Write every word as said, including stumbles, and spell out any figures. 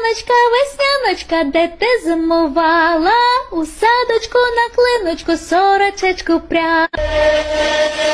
Весняночка, весняночка, де ти зимувала? У садочку на клиночку сорочечку пря.